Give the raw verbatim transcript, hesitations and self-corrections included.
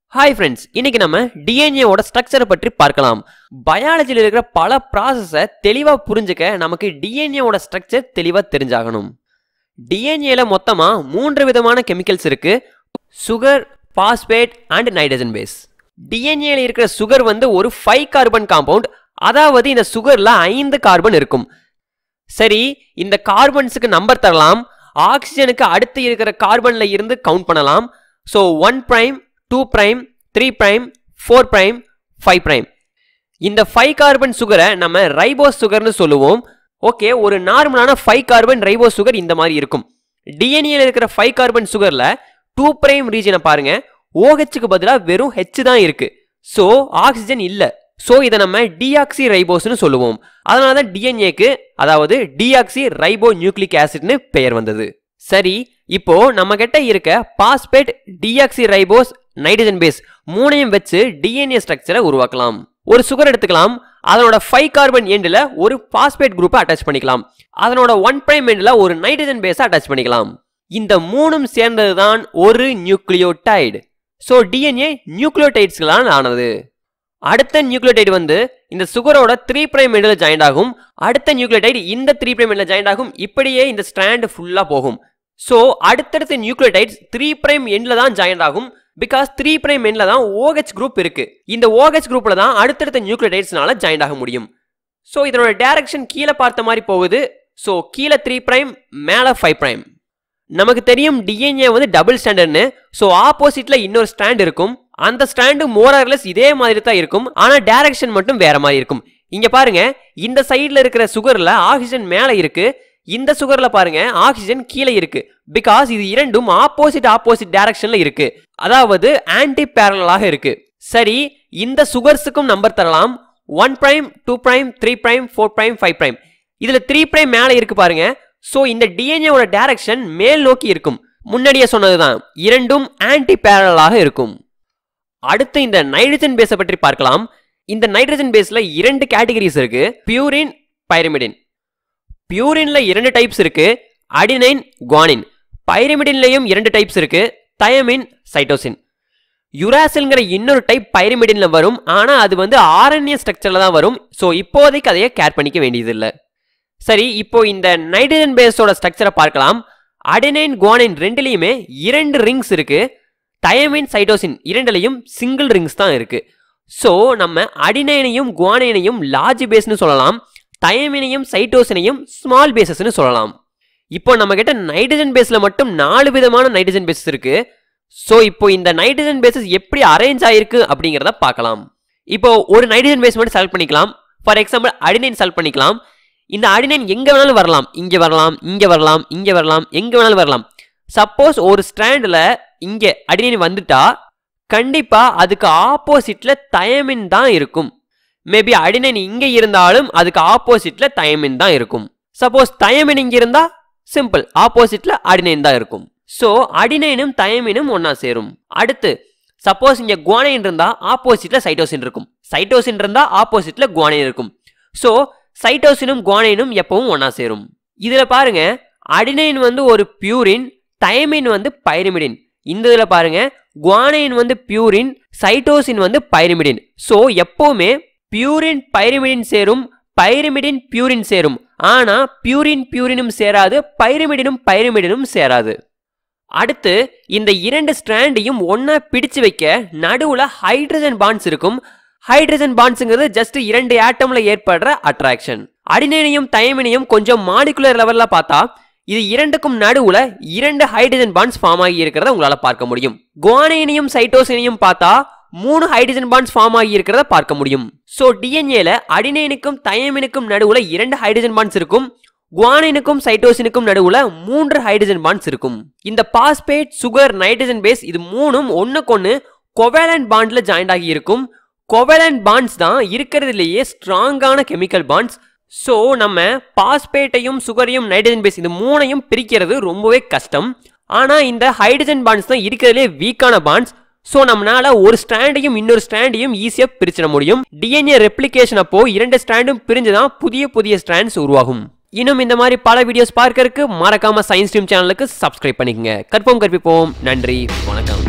Hi friends, இன்னைக்கு நம்ம D N A ஓட ஸ்ட்ரக்சரை பற்றி பார்க்கலாம். பயாலஜில இருக்கிற பல ப்ராசஸை தெளிவா புரிஞ்சுக்க நமக்கு D N A ஓட ஸ்ட்ரக்சர் தெளிவா தெரிஞ்சாகணும். D N A ல மொத்தமா மூன்று விதமான கெமிக்கல்ஸ் இருக்கு. Sugar, phosphate and nitrogen base. D N A ல இருக்கிற சுகர் வந்து ஒரு ஐந்து கார்பன் காம்பவுண்ட். அதாவது இந்த சுகர்ல ஐந்து கார்பன் இருக்கும். சரி, இந்த கார்பன்ஸ்க்கு நம்பர் தரலாம். ஆக்சிஜனுக்கு அடுத்து இருக்கிற கார்பன்ல இருந்து கவுண்ட் பண்ணலாம். So one prime, two prime, three prime, four prime, five prime. இந்த ஐந்து கார்பன் சுகரை நம்ம ரைபோஸ் சுகர்னு சொல்லுவோம். ஓகே, ஒரு நார்மலான ஐந்து கார்பன் ரைபோஸ் சுகர் இந்த மாதிரி இருக்கும். D N A ல இருக்கிற ஐந்து கார்பன் சுகர்ல two prime ரீஜனை பாருங்க. OH க்கு பதிலா வெறும் H தான் இருக்கு. சோ ஆக்சிஜன் இல்ல. சோ இத நம்ம டிஆக்சி ரைபோஸ்னு சொல்லுவோம். அதனால தான் D N A க்கு அதாவது டிஆக்சி ரைபோ நியூக்ளிக் ஆசிட்னு பெயர் வந்தது. சரி, இப்போ நம்ம கிட்ட இருக்க phosphate, deoxyribose, nitrogen base மூணையும் வச்சு D N A ஸ்ட்ரக்சரை உருவாக்கலாம். ஒரு சுகர் எடுத்துக்கலாம். அதனோட ஐந்து கார்பன் எண்ட்ல ஒரு பாஸ்பேட் குரூப்பை அட்டாச் பண்ணிக்கலாம். அதனோட one prime எண்ட்ல ஒரு நைட்ரஜன் பேஸை அட்டாச் பண்ணிக்கலாம். இந்த மூணும் சேர்ந்ததுதான் ஒரு nucleotide. So D N A நியூக்ளியோடைட்ஸ்களால் ஆனது. அடுத்த நியூக்ளியோடைடு வந்து இந்த சுகரோட three prime எண்ட்ல ஜாயிண்ட் ஆகும். அடுத்த நியூக்ளியோடைடு இந்த three prime எண்ட்ல ஜாயிண்ட் ஆகும். இப்படியே இந்த ஸ்ட்ராண்ட் ஃபுல்லா போகும். சோ அடுத்தடுத்த நியூக்ளியோடைட்ஸ் three prime எண்ட்ல தான் ஜாயிண்ட் ஆகும். பிகாஸ் three prime எண்ட்ல தான் OH குரூப் இருக்கு. இந்த OH குரூப்ல தான் அடுத்தடுத்த நியூக்ளியோடைட்ஸ்னால ஜாயிண்ட் ஆக முடியும். சோ இதனோட டைரக்ஷன் கீழே பார்த்த மாதிரி போகுது. சோ கீழே three prime, மேல five prime. நமக்கு தெரியும் D N A வந்து டபுள் ஸ்டாண்டர்ட்னு. சோ ஆப்போசிட்ல இன்னொரு ஸ்டாண்ட் இருக்கும். அந்த ஸ்டாண்ட் மோர் ஆர் லெஸ் இதே மாதிரி தான் இருக்கும். ஆனா டைரக்ஷன் மட்டும் வேற மாதிரி இருக்கும். இங்க பாருங்க, இந்த சைடுல இருக்கிற சுகர்ல ஆக்சிஜன் மேல இருக்கு. இந்த சுகர்ல பாருங்க ஆக்சிஜன் கீழே இருக்கு. பிகாஸ் இது இரண்டும் ஆப்போசிட் ஆப்போசிட் டைரக்ஷன்ல இருக்கு. அதாவது ஆன்டி பேரலலாக இருக்கு. சரி, இந்த சுகர்ஸுக்கும் நம்பர் தரலாம். one prime, two prime, three prime, four prime, five prime. இதுல three prime மேல இருக்கு பாருங்க. சோ இந்த D N A ஓட டைரக்ஷன் மேல் நோக்கி இருக்கும். முன்னாடியே சொன்னதுதான், இரண்டும் ஆன்டி பேரலலாக இருக்கும். அடுத்து இந்த நைட்ரஜன் பேஸை பற்றி பார்க்கலாம். இந்த நைட்ரஜன் பேஸ்ல இரண்டு கேட்டகரிஸ் இருக்கு. Purine, pyrimidine. பியூரின்ல இரண்டு டைப்ஸ் இருக்கு, அடினைன், குவானின். பைரிமிடின்லயும் இரண்டு டைப்ஸ் இருக்கு, தயமின், சைட்டோசின். யுராசில்ங்கிற இன்னொரு டைப் பைரிமிடின்ல வரும். ஆனா அது வந்து R N A ஸ்ட்ரக்சர்ல தான் வரும். சோ இப்போதைக்கு அதையே கேர் பண்ணிக்க வேண்டியது இல்லை. சரி, இப்போ இந்த நைட்ரஜன் பேஸோட ஸ்ட்ரக்சரை பார்க்கலாம். அடினைன், குவானின் ரெண்டுலயுமே இரண்டு ரிங்ஸ் இருக்கு. தயமின், சைட்டோசின் இரண்டுலையும் சிங்கிள் ரிங்ஸ் தான் இருக்கு. சோ நம்ம அடினைனையும் குவானைனையும் லார்ஜ் பேஸ்னு சொல்லலாம். தயமினையும் சைட்டோசினையும் ஸ்மால் பேசஸ்னு சொல்லலாம். இப்போ நம்ம கிட்ட நைட்ரஜன் பேஸ்ல மட்டும் நாலு விதமான நைட்ரஜன் பேசஸ் இருக்கு. சோ இப்போ இந்த நைட்ரஜன் பேசஸ் எப்படி அரேஞ்ச் ஆயிருக்கு அப்படிங்கறத பார்க்கலாம். இப்போ ஒரு நைட்ரஜன் பேஸ் மட்டும் செலக்ட் பண்ணிக்கலாம். ஃபார் எக்ஸாம்பிள் அடினைன் செலக்ட் பண்ணிக்கலாம். இந்த அடினைன் எங்க வேணாலும் வரலாம். இங்க வரலாம், இங்க வரலாம், இங்க வரலாம், எங்க வேணாலும் வரலாம். சப்போஸ் ஒரு ஸ்ட்ராண்ட்ல இங்க அடினைன் வந்துட்டா கண்டிப்பா அதுக்கு ஆப்போசிட்ல தயமின் தான் இருக்கும். மேபி அடினைன் இங்க இருந்தாலும் அதுக்கு ஆப்போசிட்ல தயமின் தான் இருக்கும். சப்போஸ் தயமின் இங்க இருந்தா சிம்பிள், ஆப்போசிட்ல அடினைன் தான் இருக்கும். சோ அடினைனும் தயமினும் ஒன்னா சேரும். அடுத்து சப்போஸ் இங்க குவானைன் இருந்தா ஆப்போசிட்ல சைட்டோசின் இருக்கும். சைட்டோசின் இருந்தா ஆப்போசிட்ல குவானைன் இருக்கும். சோ சைட்டோசினும் குவானைனும் எப்பவும் ஒன்னா சேரும். இதுல பாருங்க, அடினைன் வந்து ஒரு பியூரின், தயமின் வந்து பைரிமிடின். இந்த இதுல பாருங்க, குவானைன் வந்து பியூரின், சைட்டோசின் வந்து பைரிமிடின். சோ எப்பவுமே பியூரின் பைரிமிடின் சேரும், பைரிமிடின் பியூரின் சேரும். ஆனா பியூரின் பியூரினும் சேராது, பைரிமிடினும் பைரிமிடினும் சேராது. அடுத்து இந்த இரண்டு ஸ்ட்ராண்டையும் ஒன்னா பிடிச்சு வைக்க நடுவுல ஹைட்ரஜன் பாண்ட்ஸ் இருக்கும். ஹைட்ரஜன் பாண்ட்ஸ்ங்கிறது ஜஸ்ட் இரண்டு ஆட்டம்ல ஏற்படுற அட்ராக்ஷன். அடினைனையும் தயமினையும் கொஞ்சம் மாலிகுலர் லெவல்ல பார்த்தா இது இரண்டுக்கும் நடுவுல இரண்டு ஹைட்ரஜன் பாண்ட்ஸ் ஃபார்ம் ஆகி இருக்கிறத உங்களால பார்க்க முடியும். குவானைனையும் சைட்டோசினையும் பார்த்தா மூணு ஹைட்ரஜன் பாண்ட்ஸ் ஃபார்ம் ஆகி இருக்கிறத பார்க்க முடியும். சோ D N A ல அடினைனுக்கும் தயமினுக்கும் நடுவுல இரண்டு ஹைட்ரஜன் பாண்ட்ஸ் இருக்கும். குவானைனுக்கும் சைட்டோசினுக்கும் நடுவுல மூன்று ஹைட்ரஜன் பாண்ட்ஸ் இருக்கும். இந்த பாஸ்பேட், சுகர், நைட்ரஜன் பேஸ் இது மூணும் ஒண்ணுக்கொன்னு கோவேலன்ட் பாண்ட்ல ஜாயிண்ட் ஆகி இருக்கும். கோவேலன்ட் பாண்ட்ஸ் தான் இருக்கிறதுலேயே ஸ்ட்ராங்கான கெமிக்கல் பாண்ட்ஸ். சோ நம்ம பாஸ்பேட்டையும் சுகரையும் நைட்ரஜன் பேஸ் இது மூணையும் பிரிக்கிறது ரொம்பவே கஷ்டம். ஆனா இந்த ஹைட்ரஜன் பாண்ட்ஸ் தான் இருக்கிறதுலே வீக்கான பாண்ட்ஸ். சோ நம்மளால ஒரு ஸ்ட்ராண்டையும் இன்னொரு ஸ்ட்ராண்டையும் ஈஸியா பிரிச்சிட முடியும். D N A ரெப்ளிகேஷன் அப்போ இரண்டு ஸ்ட்ராண்டும் பிரிஞ்சுதான் புதிய புதிய ஸ்ட்ராண்ட்ஸ் உருவாகும். இன்னும் இந்த மாதிரி பல வீடியோஸ் பார்க்கறதுக்கு மறக்காம சயின்ஸ் ஸ்ட்ரீம் சேனலுக்கு சப்ஸ்கிரைப் பண்ணிக்கங்க. கற்போம் கற்பிப்போம். நன்றி, வணக்கம்.